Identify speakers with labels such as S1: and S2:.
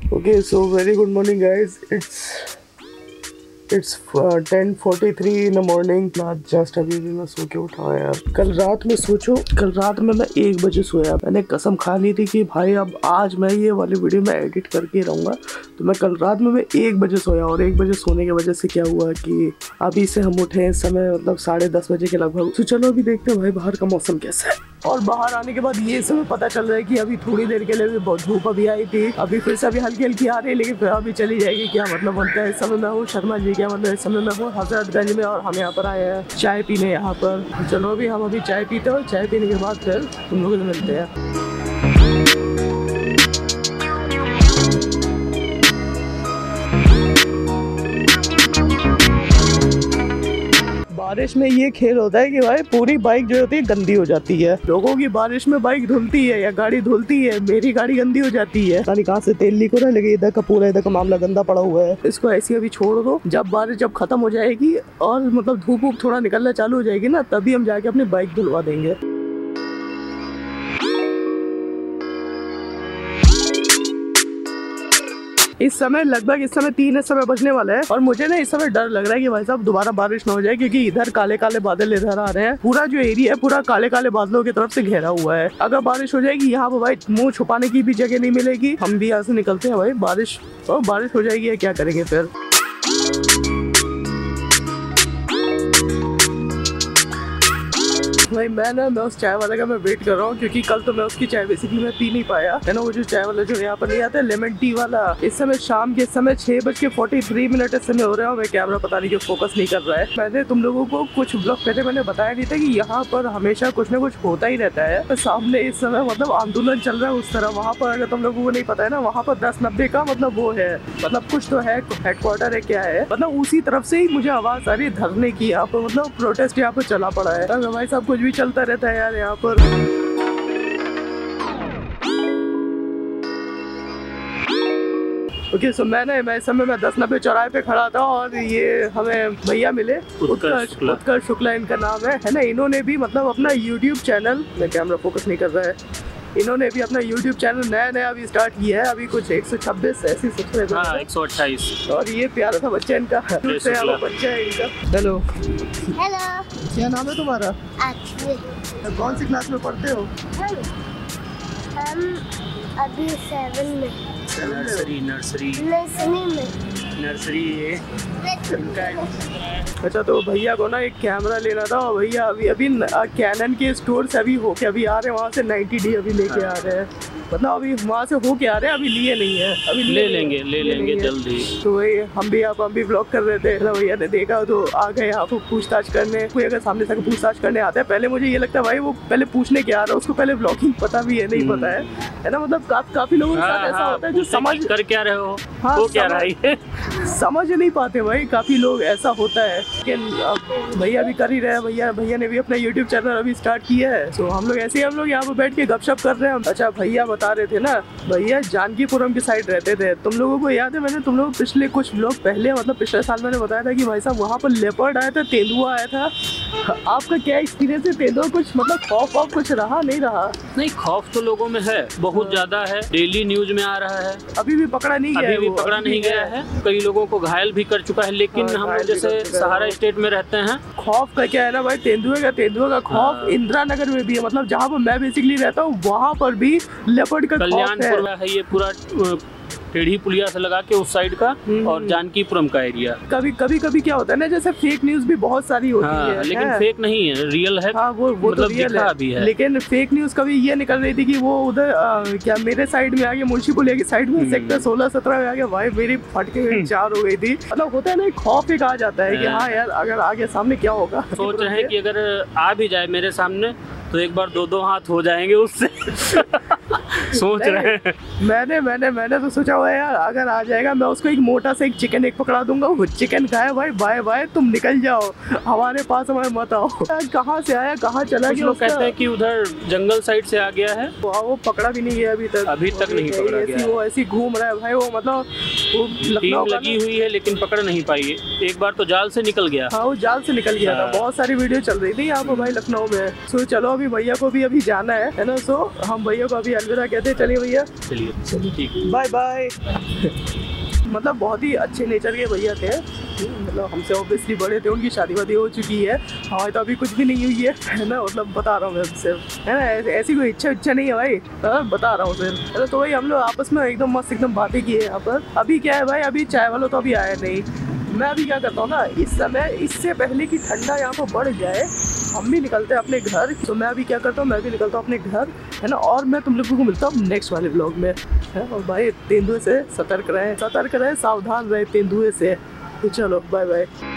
S1: Okay, so very good morning, guys. It's 10:43 in the morning. Just अभी भी मैं सो के उठा यार। कल रात में मैं 1 बजे सोया। मैंने कसम खा ली थी कि भाई अब आज मैं ये वाली वीडियो में एडिट करके रहूँगा। तो मैं कल रात में 1 बजे सोया और 1 बजे सोने की वजह से क्या हुआ कि अभी से हम उठे हैं समय मतलब 10:30 बजे के लगभग। तो चलो अभी देखते हैं भाई बाहर का मौसम कैसा है। और बाहर आने के बाद ये समय पता चल रहा है कि अभी थोड़ी देर के लिए भी बहुत धूप अभी आई थी, अभी फिर से अभी हल्की हल्की आ रही है, लेकिन फिर अभी चली जाएगी। क्या मतलब बोलता है इस समय मैं हूँ शर्मा जी, क्या मतलब इस समय मैं हूँ हजरतगंज में और हम यहाँ पर आए हैं चाय पीने यहाँ पर। चलो अभी हम अभी चाय पीते हैं और चाय पीने के बाद फिर तुम लोगों से मिलते हैं। बारिश में ये खेल होता है कि भाई पूरी बाइक जो होती है गंदी हो जाती है। लोगों की बारिश में बाइक धुलती है या गाड़ी धुलती है, मेरी गाड़ी गंदी हो जाती है। पता नहीं कहाँ से तेल लीक हो रहा है, लेकिन इधर का पूरा इधर का मामला गंदा पड़ा हुआ है। इसको ऐसी अभी छोड़ दो, जब बारिश जब खत्म हो जाएगी और मतलब धूप वूप थोड़ा निकलना चालू हो जाएगी ना, तभी हम जाके अपनी बाइक धुलवा देंगे। इस समय लगभग 3 इस समय बजने वाला है और मुझे ना इस समय डर लग रहा है कि भाई साहब दोबारा बारिश ना हो जाए, क्योंकि इधर काले काले बादल इधर आ रहे हैं। पूरा जो एरिया है पूरा काले काले बादलों की तरफ से घेरा हुआ है। अगर बारिश हो जाएगी यहाँ पर भाई मुंह छुपाने की भी जगह नहीं मिलेगी। हम भी यहाँ से निकलते हैं भाई, बारिश हो जाएगी, क्या करेंगे फिर। भाई मैं उस चाय वाले का मैं वेट कर रहा हूँ, क्योंकि कल तो मैं उसकी चाय बेसिकली मैं पी नहीं पाया है ना। वो जो चाय वाला जो यहाँ पर नहीं आता है लेमन टी वाला, इस समय शाम के समय 6:43 इस समय हो रहा है। मैं कैमरा पता नहीं क्यों फोकस नहीं कर रहा है। मैंने तुम लोगों को कुछ ब्लॉग पहले मैंने बताया नहीं था कि यहाँ पर हमेशा कुछ ना कुछ होता ही रहता है। तो सामने इस समय मतलब आंदोलन चल रहा है उस तरह। वहाँ पर अगर तुम लोगों को नहीं पता है ना, वहाँ पर 1090 का मतलब वो है, मतलब कुछ तो है, हेडक्वार्टर है क्या है, मतलब उसी तरफ से ही मुझे आवाज आ रही है धरने की। यहाँ पर मतलब प्रोटेस्ट यहाँ पर चला पड़ा है। अगर भाई साहब कुछ भी चलता रहता है यार यहाँ पर। ओके सो मैं इस समय 1090 चौराहे पे खड़ा था और ये हमें भैया मिले, उत्कर्ष शुक्ला इनका नाम है ना। इन्होंने भी मतलब अपना यूट्यूब चैनल, मैं कैमरा फोकस नहीं कर रहा है, इन्होंने भी अपना यूट्यूब चैनल नया अभी स्टार्ट किया है। अभी कुछ 126 ऐसी सब्सक्राइबर, 128। और ये प्यारा सा बच्चा इनका, बच्चा है इनका। हेलो क्या नाम है तुम्हारा? कौन सी क्लास में पढ़ते हो?
S2: हम अभी 7 में।
S1: नर्सरी अच्छा, तो भैया को ना एक कैमरा लेना था और भैया अभी कैनन के स्टोर से अभी होके अभी आ रहे हैं, वहाँ से 90D अभी लेके आ रहे हैं। मतलब अभी वहाँ से होके आ रहे हैं, अभी लिए नहीं है, अभी
S3: ले लेंगे जल्दी।
S1: तो वही हम भी ब्लॉग कर रहे थे, भैया ने देखा तो आ गए यहाँ को पूछताछ करने। कोई अगर सामने से पूछताछ करने आता है, पहले मुझे ये लगता है भाई वो पहले पूछने क्या आ रहा है, उसको पहले ब्लॉगिंग पता भी है नहीं पता है ना। मतलब काफी लोगों के साथ ऐसा होता है जो समझ
S3: कर क्या रहे हो,
S1: वो
S3: क्या रहा है
S1: समझ नहीं पाते भाई, काफी लोग ऐसा होता है। लेकिन भैया भी कर ही रहे हैं, भैया ने भी अपना यूट्यूब चैनल अभी स्टार्ट किया है। तो हम लोग ऐसे ही हम लोग यहाँ पे बैठ के गपशप कर रहे हैं। अच्छा भैया बता रहे थे ना, भैया जानकीपुरम की साइड रहते थे। तुम लोगों को याद है मैंने तुम लोग पिछले कुछ लोग पहले मतलब पिछले साल मैंने बताया था कि भाई साहब वहाँ पर लेपर्ड आया था, तेंदुआ आया था। आपका क्या एक्सपीरियंस है? तेंदुआ कुछ मतलब खौफ कुछ रहा नहीं रहा?
S3: नहीं, खौफ तो लोगों में है, बहुत ज्यादा है, डेली न्यूज में आ रहा है।
S1: अभी भी पकड़ा नहीं गया है,
S3: कई लोगों को घायल भी कर चुका है। लेकिन हम लोग जैसे सहारा स्टेट में रहते हैं,
S1: खौफ का क्या है ना भाई, तेंदुआ का खौफ इंदिरा नगर में भी है। मतलब जहाँ पर मैं बेसिकली रहता हूँ वहाँ पर भी लेपर्ड का
S3: कल्याणपुर है ये पूरा टेढ़ी पुलिया से लगा के उस साइड का, और जानकीपुरम का एरिया।
S1: कभी क्या होता है ना, जैसे फेक न्यूज भी बहुत सारी होती है,
S3: लेकिन फेक नहीं है, रियल है।
S1: वो
S3: मतलब
S1: तो रियल
S3: है।
S1: लेकिन फेक न्यूज कभी ये निकल रही थी कि वो उधर क्या मेरे साइड में आ गया, मुंशी पुलिया की साइड में सेक्टर 16-17 में आ गया। भाई मेरी फटके हुई 4 हो गई थी। मतलब होता है ना, खौफ एक आ जाता है कि हाँ यार अगर आगे सामने क्या होगा।
S3: सोच रहे हैं कि अगर आ भी जाए मेरे सामने तो एक बार 2 हाथ हो जाएंगे उससे। सोच रहे हैं।
S1: मैंने तो सोचा हुआ है यार, अगर आ जाएगा मैं उसको एक मोटा सा एक चिकन एक पकड़ा दूंगा, वो चिकन खाए भाई, बाय तुम निकल जाओ, हमारे पास हमारे मत आओ। कहाँ से आया कहाँ चला गया?
S3: लोग कहते हैं कि उधर जंगल साइड से आ गया है।
S1: वो पकड़ा भी नहीं गया अभी तक नहीं पकड़ा गया। वो ऐसी घूम रहा है भाई, वो मतलब
S3: टीम लगी हुई है लेकिन पकड़ नहीं पाई। एक बार तो जाल से निकल गया।
S1: हाँ, वो जाल से निकल गया था। बहुत सारी वीडियो चल रही थी यहाँ पर भाई लखनऊ में। सो चलो अभी भैया को भी अभी जाना है ना। सो हम भैया को अभी अलविदा कहते चलते चलिए भैया।
S3: चलिए
S1: चलिए
S3: ठीक।
S1: Bye bye. मतलब बहुत ही अच्छे नेचर के भैया थे, मतलब हमसे ऑब्वियसली बड़े थे, उनकी शादी वादी हो चुकी है, हमारी तो अभी कुछ भी नहीं हुई है ना, मतलब बता रहा हूँ मैं सिर्फ, है ना, ऐसी कोई इच्छा नहीं है भाई, बता रहा हूँ सिर्फ। तो भाई हम लोग आपस में एकदम मस्त एकदम बातें किए यहाँ पर। अभी क्या है भाई, अभी चाय वाला तो अभी आया नहीं। मैं अभी क्या करता हूँ ना, इस समय इससे पहले कि ठंडा यहाँ पर बढ़ जाए हम भी निकलते हैं अपने घर। तो मैं अभी क्या करता हूँ, मैं भी निकलता हूँ अपने घर, है ना, और मैं तुम लोगों को मिलता हूँ नेक्स्ट वाले व्लॉग में, है। और भाई तेंदुए से सतर्क रहे, सावधान रहे तेंदुए से। तो चलो बाय बाय।